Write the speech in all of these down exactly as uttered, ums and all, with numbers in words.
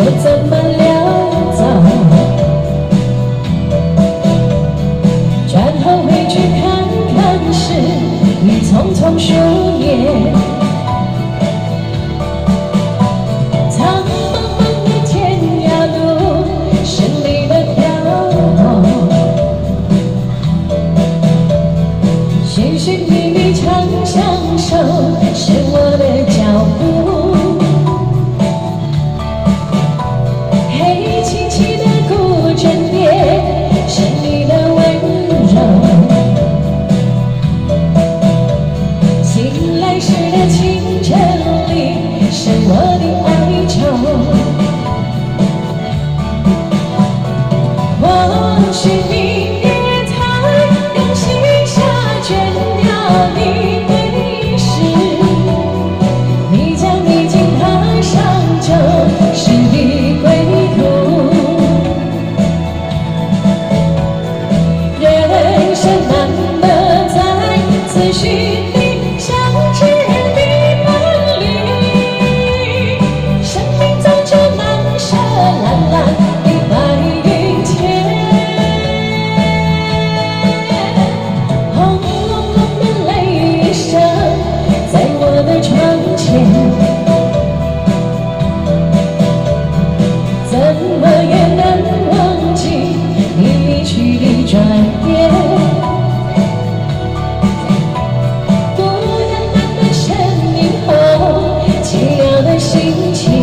怎么溜走？转头回去看看时，已匆匆数年。苍茫茫的天涯路，是你的漂泊。寻寻觅觅长相守，是我的脚步。 我的哀愁，或许明月太阳西下，倦了你归时，你将已经踏上旧时的归途。人生难得再次寻觅相知。 怎么也难忘记你离去的转眼，孤单单的身影后，寂寥的心情，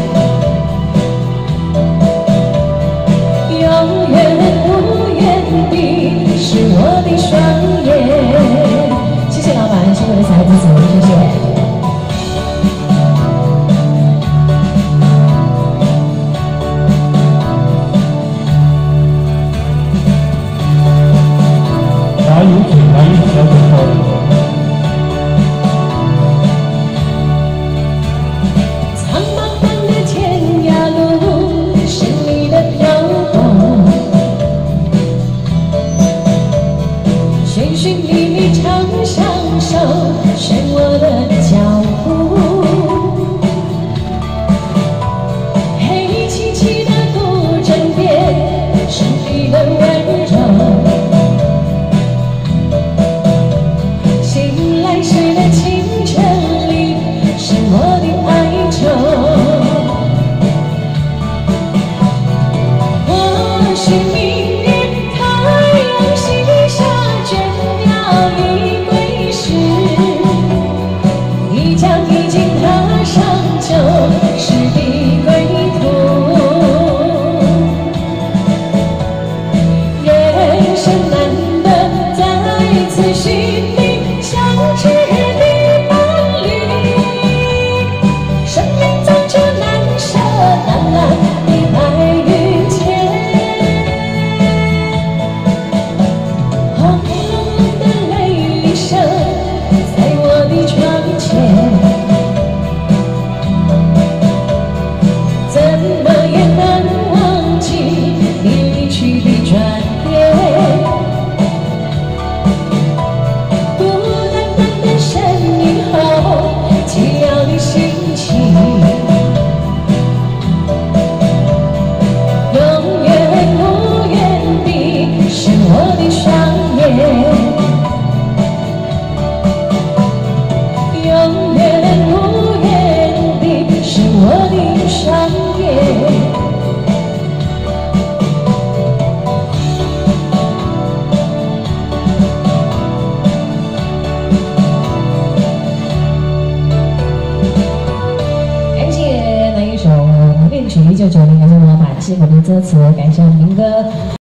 永远无言的是我的双眼。谢谢老板，辛苦的小子子，谢谢。 有请来一小点头。 苍茫茫的天涯路，是你的漂泊。寻寻觅觅长相守，是我的脚步。黑漆漆的古镇边，是你的温柔。 一九九零，感谢我们老板，谢谢我们的歌词，感谢我们林哥。